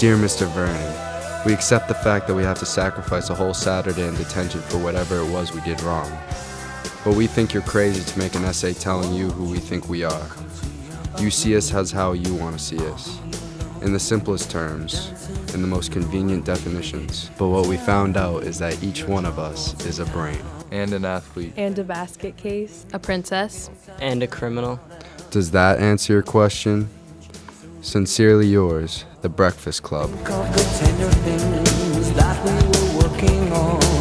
Dear Mr. Vernon, we accept the fact that we have to sacrifice a whole Saturday in detention for whatever it was we did wrong. But we think you're crazy to make an essay telling you who we think we are. You see us as how you want to see us, in the simplest terms, in the most convenient definitions. But what we found out is that each one of us is a brain. And an athlete. And a basket case. A princess. And a criminal. Does that answer your question? Sincerely yours, The Breakfast Club. The tender things that we were working on.